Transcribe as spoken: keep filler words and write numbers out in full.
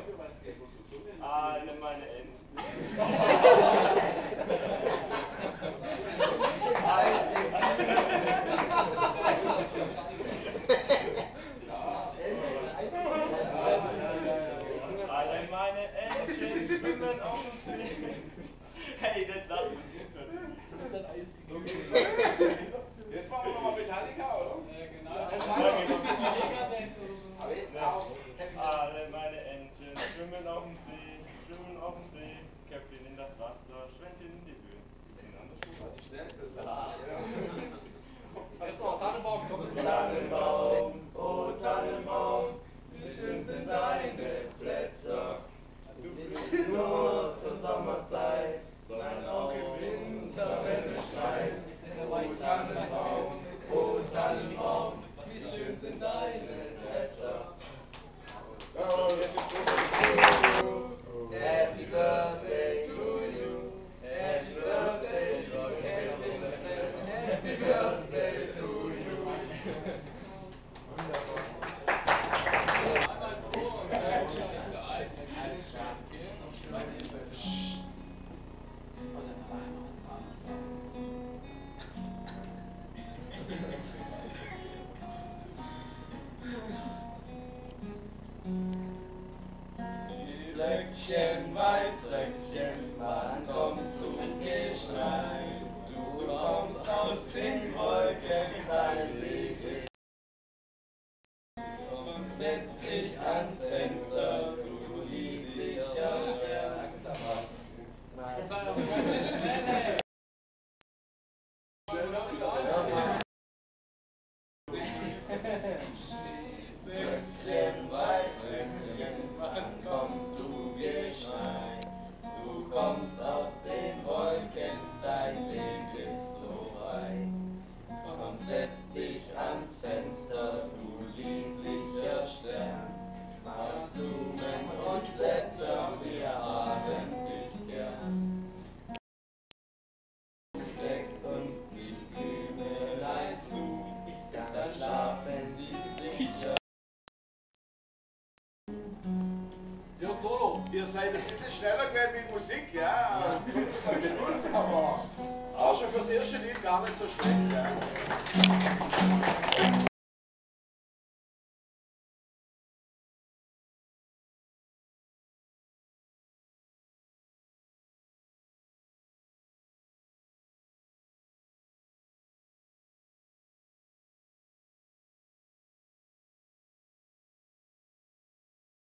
Alle meine Enten. Alle meine Entchen schwimmen auf dem See. Hey, das darf man nicht hören. Jetzt machen wir nochmal Metallica, oder? Ja, genau. Alle meine Entchen schwimmen auf dem See, schwimmen auf dem See, Köpfchen in das Wasser, Schwänzchen in die Höhe. Jetzt noch Tannenbaum. Tannenbaum, oh Tannenbaum, wie schön sind deine Blätter. Du blühst nur zur Sommerzeit, sondern auch im Winter, wenn es schneit. Oh Tannenbaum, oh Tannenbaum, wie schön sind deine Blätter. Happy birthday to you, happy birthday, Lord, happy birthday, happy birthday to you. Löckchen, Weißlöckchen, wann kommst du geschneit? Du kommst aus den Wolken, dein Weg ist und setzt dich ans Fenster, du lieblicher Stern. Löckchen, Weißlöckchen, wann kommst du geschneit? Du kommst aus den Wolken, dein Weg ist so weit. Komm, setz dich ans Fenster, du lieblicher Stern. Mach Blumen und Blätter, wir haben dich gern. Du steckst uns die Blümelein zu, dann schlafen sie sicher. Jörg Solo. Ihr seid ein bisschen schneller gewesen mit Musik, ja? Aber auch schon fürs erste Lied gar nicht so schlecht, ja?